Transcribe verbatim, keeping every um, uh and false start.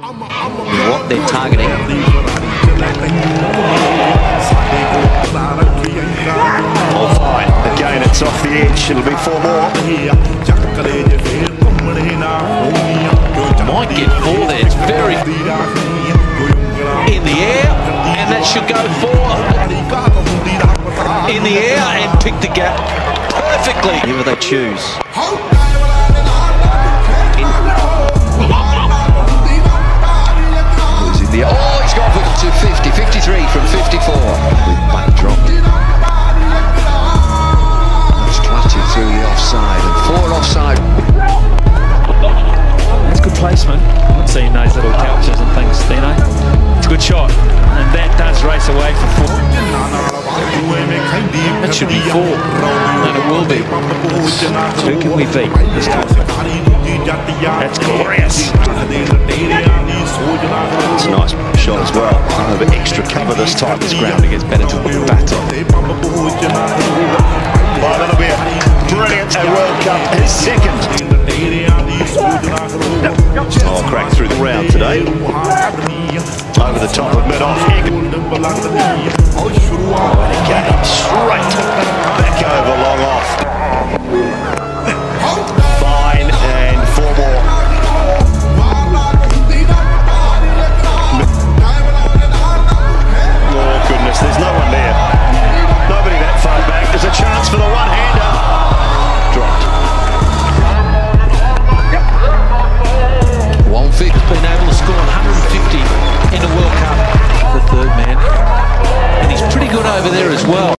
what they're targeting. All fine. Again, it's off the edge. It'll be four more. Might get four there. It's very in the air, and that should go four in the air and pick the gap perfectly. Whoever they choose. Who's in the air? Oh, he's gone for two fifty, fifty-three from fifty-four. With backdrop. That's clatted through the offside, and four offside. That's good placement. I'm seeing those little couches and things, Dino. It's a good shot, and that does race away for four. That should be four, and it will be. Who can we beat this time? That's glorious. It's a nice shot as well. A bit extra cover this time. This ground it gets better to bat on. Well, that'll be a brilliant World Cup. His second.